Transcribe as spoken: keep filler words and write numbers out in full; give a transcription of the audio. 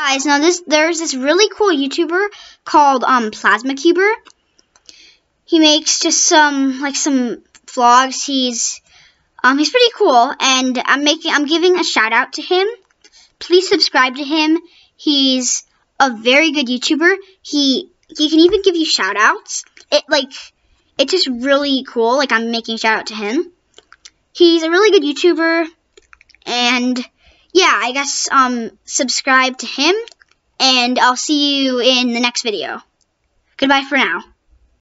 Guys, now this there's this really cool YouTuber called um Plasma Cuber. He makes just some like some vlogs. He's um he's pretty cool, and I'm making I'm giving a shout out to him. Please subscribe to him. He's a very good YouTuber. He he can even give you shout outs. It like it's just really cool. Like I'm making a shout out to him. He's a really good YouTuber, and yeah, I guess um subscribe to him, and I'll see you in the next video. Goodbye for now.